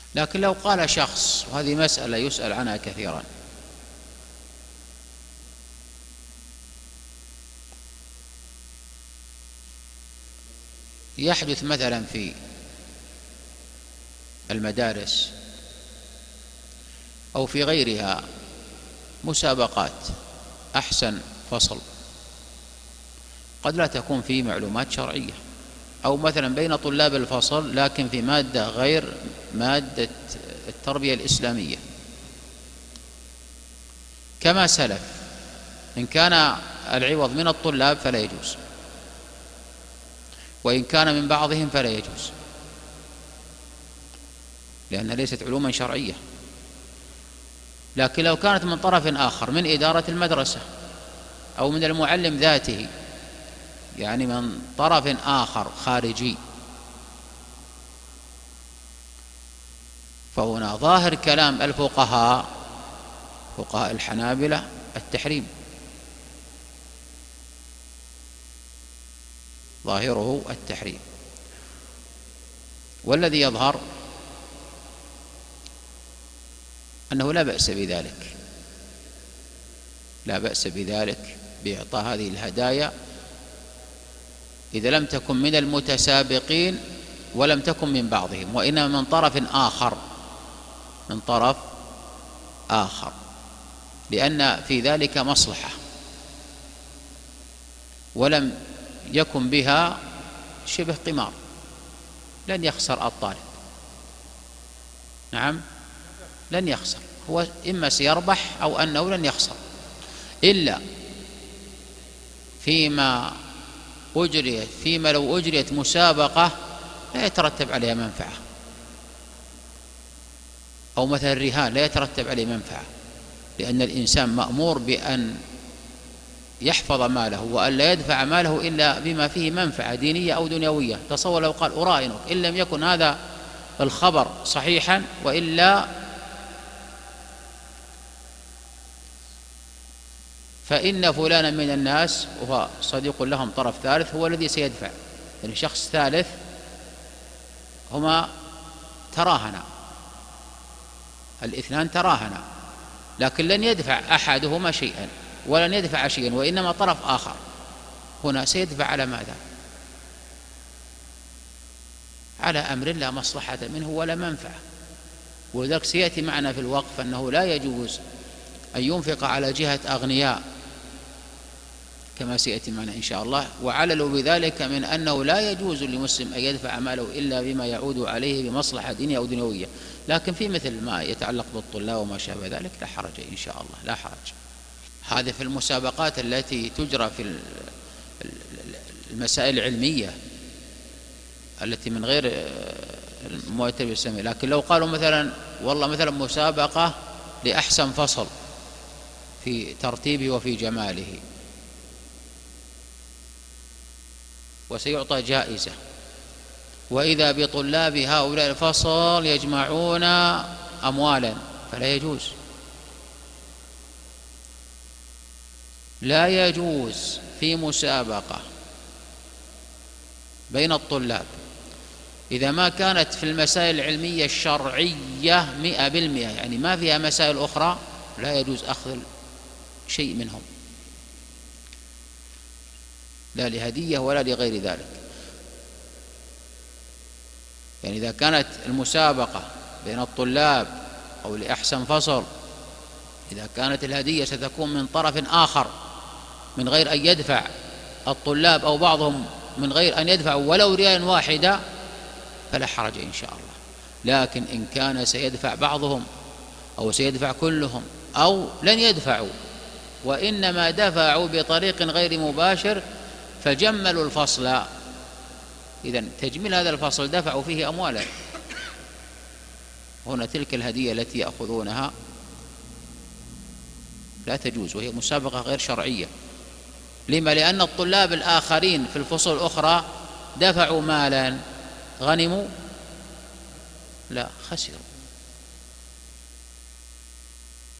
لكن لو قال شخص، وهذه مسألة يسأل عنها كثيرا، يحدث مثلا في المدارس أو في غيرها مسابقات، أحسن فصل قد لا تكون فيه معلومات شرعية، أو مثلا بين طلاب الفصل لكن في مادة غير مادة التربية الإسلامية، كما سلف، إن كان العوض من الطلاب فلا يجوز، وإن كان من بعضهم فلا يجوز، لأنها ليست علوما شرعية. لكن لو كانت من طرف آخر، من إدارة المدرسة أو من المعلم ذاته، يعني من طرف آخر خارجي، فهنا ظاهر كلام الفقهاء، فقهاء الحنابلة، التحريم، ظاهره التحريم. والذي يظهر أنه لا بأس بذلك، لا بأس بذلك بإعطاء هذه الهدايا إذا لم تكن من المتسابقين ولم تكن من بعضهم، وإنما من طرف آخر، من طرف آخر، لأن في ذلك مصلحة ولم يكن بها شبه قمار، لن يخسر الطالب، نعم لن يخسر، هو إما سيربح أو أنه لن يخسر، إلا فيما لو أجريت مسابقة لا يترتب عليها منفعة، أو مثلا الرهان لا يترتب عليه منفعة، لأن الإنسان مأمور بأن يحفظ ماله وأن لا يدفع ماله إلا بما فيه منفعة دينية أو دنيوية. تصور لو قال أراهنك، إن لم يكن هذا الخبر صحيحا، وإلا فإن فلانا من الناس، وهو صديق لهم طرف ثالث، هو الذي سيدفع، يعني شخص ثالث، هما تراهنا، الاثنان تراهنا، لكن لن يدفع أحدهما شيئا ولن يدفع شيئا، وإنما طرف آخر هنا سيدفع على ماذا؟ على أمر لا مصلحة منه ولا منفعة. وذلك سيأتي معنا في الوقف أنه لا يجوز أن ينفق على جهة أغنياء كما سيأتي معنا إن شاء الله، وعللوا بذلك من أنه لا يجوز للمسلم أن يدفع ماله إلا بما يعود عليه بمصلحة دينية أو دنيوية. لكن في مثل ما يتعلق بالطلاب وما شابه ذلك لا حرج إن شاء الله، لا حرج. هذه في المسابقات التي تجرى في المسائل العلمية التي من غير المؤتمر الإسلامي. لكن لو قالوا مثلا والله مثلا مسابقة لأحسن فصل في ترتيبه وفي جماله، وسيعطى جائزة، وإذا بطلاب هؤلاء الفصل يجمعون أموالا، فلا يجوز، لا يجوز في مسابقة بين الطلاب إذا ما كانت في المسائل العلمية الشرعية 100%، يعني ما فيها مسائل أخرى، لا يجوز أخذ شيء منهم، لا لهدية ولا لغير ذلك. يعني إذا كانت المسابقة بين الطلاب أو لأحسن فصل، إذا كانت الهدية ستكون من طرف آخر من غير أن يدفع الطلاب أو بعضهم من غير أن يدفعوا ولو ريال واحدة، فلا حرج إن شاء الله. لكن إن كان سيدفع بعضهم أو سيدفع كلهم أو لن يدفعوا وإنما دفعوا بطريق غير مباشر فجملوا الفصل، إذن تجميل هذا الفصل دفعوا فيه أموالا، هنا تلك الهدية التي يأخذونها لا تجوز، وهي مسابقة غير شرعية. لما؟ لأن الطلاب الآخرين في الفصول الأخرى دفعوا مالا، غنموا؟ لا، خسروا.